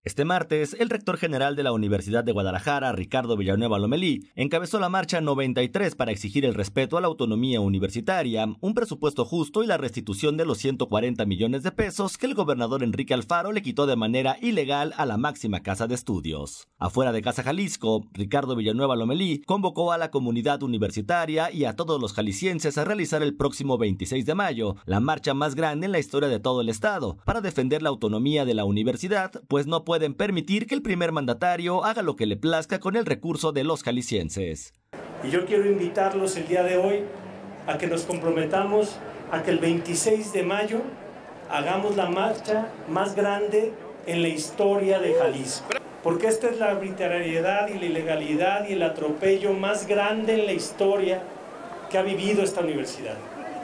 Este martes, el rector general de la Universidad de Guadalajara, Ricardo Villanueva Lomelí, encabezó la marcha 93 para exigir el respeto a la autonomía universitaria, un presupuesto justo y la restitución de los 140 millones de pesos que el gobernador Enrique Alfaro le quitó de manera ilegal a la máxima casa de estudios. Afuera de Casa Jalisco, Ricardo Villanueva Lomelí convocó a la comunidad universitaria y a todos los jaliscienses a realizar el próximo 26 de mayo, la marcha más grande en la historia de todo el estado, para defender la autonomía de la universidad, pues no pueden permitir que el primer mandatario haga lo que le plazca con el recurso de los jaliscienses. Y yo quiero invitarlos el día de hoy a que nos comprometamos a que el 26 de mayo hagamos la marcha más grande en la historia de Jalisco. Porque esta es la arbitrariedad y la ilegalidad y el atropello más grande en la historia que ha vivido esta universidad.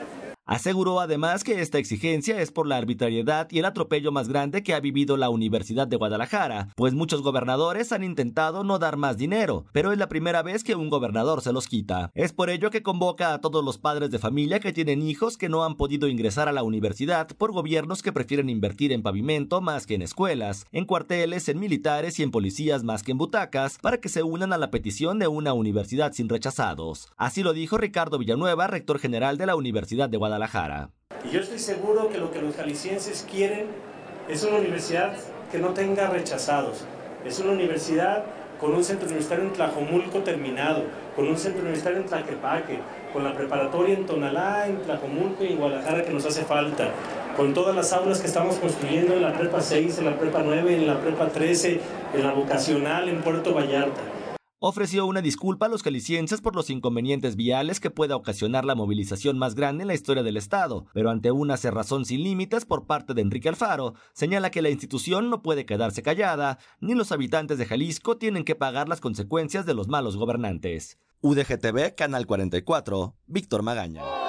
Aseguró además que esta exigencia es por la arbitrariedad y el atropello más grande que ha vivido la Universidad de Guadalajara, pues muchos gobernadores han intentado no dar más dinero, pero es la primera vez que un gobernador se los quita. Es por ello que convoca a todos los padres de familia que tienen hijos que no han podido ingresar a la universidad por gobiernos que prefieren invertir en pavimento más que en escuelas, en cuarteles, en militares y en policías más que en butacas, para que se unan a la petición de una universidad sin rechazados. Así lo dijo Ricardo Villanueva, rector general de la Universidad de Guadalajara. Y yo estoy seguro que lo que los jaliscienses quieren es una universidad que no tenga rechazados. Es una universidad con un centro universitario en Tlajomulco terminado, con un centro universitario en Tlaquepaque, con la preparatoria en Tonalá, en Tlajomulco y en Guadalajara que nos hace falta, con todas las aulas que estamos construyendo en la prepa 6, en la prepa 9, en la prepa 13, en la vocacional, en Puerto Vallarta. Ofreció una disculpa a los jaliscienses por los inconvenientes viales que pueda ocasionar la movilización más grande en la historia del estado, pero ante una cerrazón sin límites por parte de Enrique Alfaro, señala que la institución no puede quedarse callada, ni los habitantes de Jalisco tienen que pagar las consecuencias de los malos gobernantes. UDG TV, Canal 44, Víctor Magaña.